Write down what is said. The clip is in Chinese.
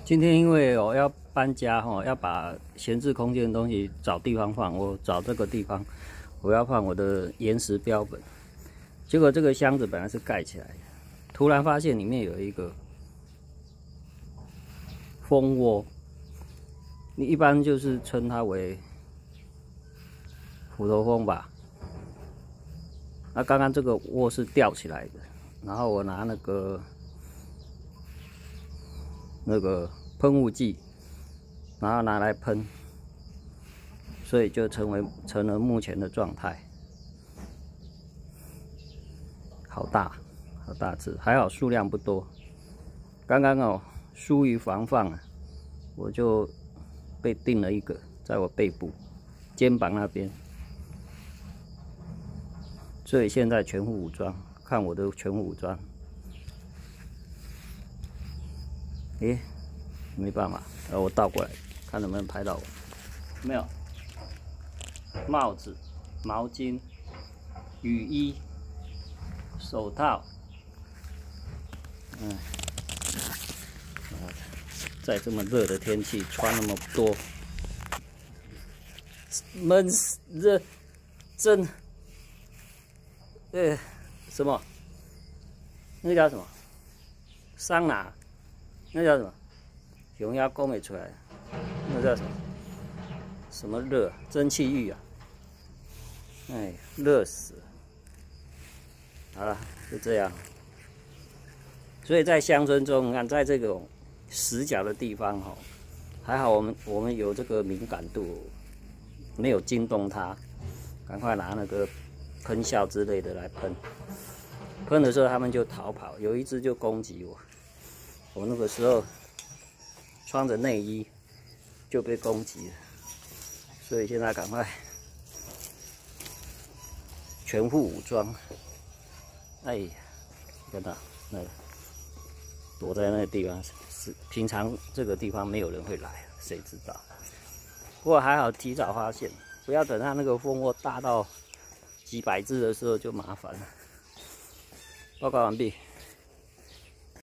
今天因为要搬家要把闲置空间的东西找地方放，我找这个地方，我要放我的岩石标本。结果这个箱子本来是盖起来的，突然发现里面有一个蜂窝，你一般就是称它为虎头蜂吧。那刚刚这个窝是吊起来的，然后我拿那个喷雾剂，然后拿来喷，所以就成了目前的状态。好大只，还好数量不多。刚刚疏于防范我就被叮了一个，在我背部、肩膀那边。所以现在全副武装，看我的全副武装。没办法，我倒过来，看能不能拍到我。没有，帽子、毛巾、雨衣、手套，在这么热的天气穿那么多，闷死热，真，什么？那叫什么？桑拿？那叫什么？熊鸭讲没出来，那叫什么？什么热？蒸汽浴啊！哎，热死了！好了，就这样。所以在乡村中，你看，在这种死角的地方还好我们有这个敏感度，没有惊动它，赶快拿那个喷效之类的来喷。喷的时候，它们就逃跑，有一只就攻击我。我那个时候穿着内衣就被攻击了，所以现在赶快全副武装。哎呀，看到那个躲在那个地方，是平常这个地方没有人会来，谁知道？不过还好提早发现，不要等它那个蜂窝大到几百只的时候就麻烦了。报告完毕。